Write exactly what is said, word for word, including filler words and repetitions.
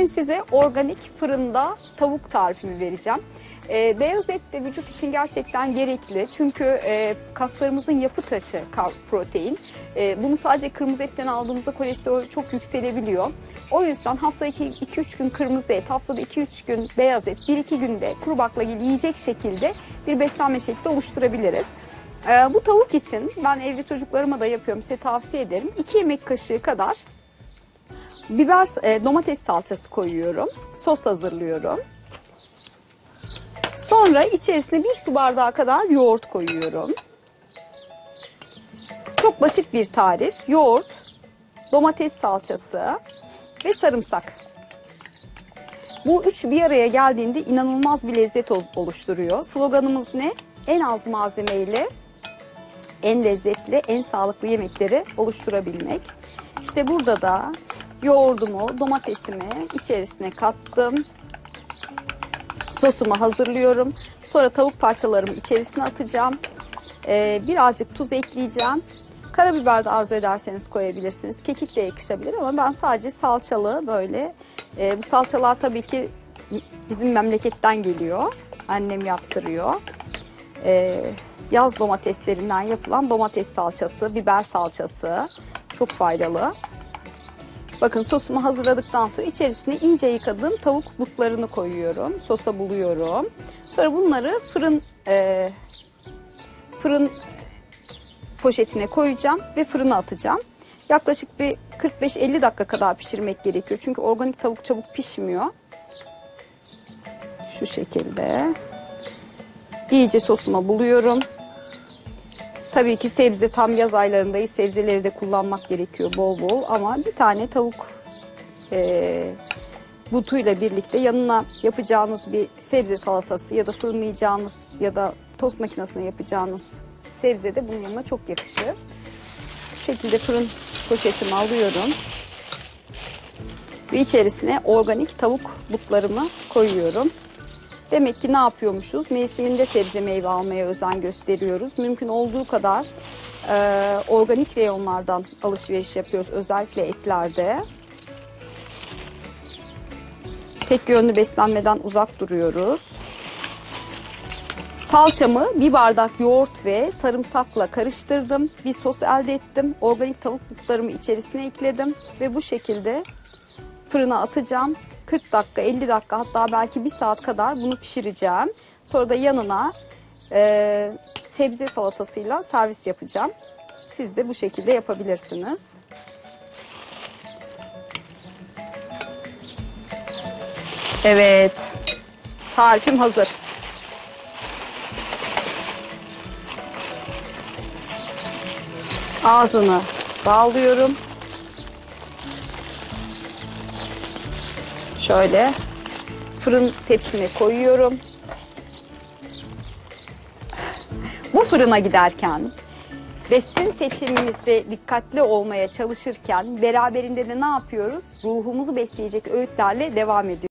Bugün size organik fırında tavuk tarifimi vereceğim. E, beyaz et de vücut için gerçekten gerekli. Çünkü e, kaslarımızın yapı taşı protein. E, bunu sadece kırmızı etten aldığımızda kolesterol çok yükselebiliyor. O yüzden haftada iki üç gün kırmızı et, haftada iki üç gün beyaz et, bir iki günde kuru baklagil yiyecek şekilde bir beslenme şekli oluşturabiliriz. E, bu tavuk için ben evde çocuklarıma da yapıyorum, size tavsiye ederim. iki yemek kaşığı kadar biber, e, domates salçası koyuyorum. Sos hazırlıyorum. Sonra içerisine bir su bardağı kadar yoğurt koyuyorum. Çok basit bir tarif. Yoğurt, domates salçası ve sarımsak. Bu üç bir araya geldiğinde inanılmaz bir lezzet oluşturuyor. Sloganımız ne? En az malzemeyle en lezzetli, en sağlıklı yemekleri oluşturabilmek. İşte burada da yoğurdumu, domatesimi içerisine kattım. Sosumu hazırlıyorum. Sonra tavuk parçalarımı içerisine atacağım. Ee, birazcık tuz ekleyeceğim. Karabiber de arzu ederseniz koyabilirsiniz. Kekik de yakışabilir ama ben sadece salçalı böyle. E, bu salçalar tabii ki bizim memleketten geliyor. Annem yaptırıyor. E, yaz domateslerinden yapılan domates salçası, biber salçası çok faydalı. Bakın sosumu hazırladıktan sonra içerisine iyice yıkadığım tavuk butlarını koyuyorum. Sosa buluyorum. Sonra bunları fırın e, fırın poşetine koyacağım ve fırına atacağım. Yaklaşık bir kırk beş elli dakika kadar pişirmek gerekiyor. Çünkü organik tavuk çabuk pişmiyor. Şu şekilde. İyice sosuma buluyorum. Tabii ki sebze, tam yaz aylarındayız. Sebzeleri de kullanmak gerekiyor bol bol. Ama bir tane tavuk e, butuyla birlikte yanına yapacağınız bir sebze salatası ya da fırınlayacağınız ya da tost makinesine yapacağınız sebze de bunun yanına çok yakışır. Bu şekilde fırın poşetimi alıyorum. Ve içerisine organik tavuk butlarımı koyuyorum. Demek ki ne yapıyormuşuz? Mevsiminde sebze meyve almaya özen gösteriyoruz. Mümkün olduğu kadar e, organik reyonlardan alışveriş yapıyoruz. Özellikle etlerde. Tek yönlü beslenmeden uzak duruyoruz. Salçamı bir bardak yoğurt ve sarımsakla karıştırdım. Bir sos elde ettim. Organik tavuk butlarımı içerisine ekledim. Ve bu şekilde fırına atacağım. kırk dakika, elli dakika, hatta belki bir saat kadar bunu pişireceğim. Sonra da yanına e, sebze salatasıyla servis yapacağım. Siz de bu şekilde yapabilirsiniz. Evet, tarifim hazır. Ağzını bağlıyorum. Şöyle fırın tepsime koyuyorum. Bu fırına giderken besin seçimimizde dikkatli olmaya çalışırken beraberinde de ne yapıyoruz? Ruhumuzu besleyecek öğütlerle devam ediyoruz.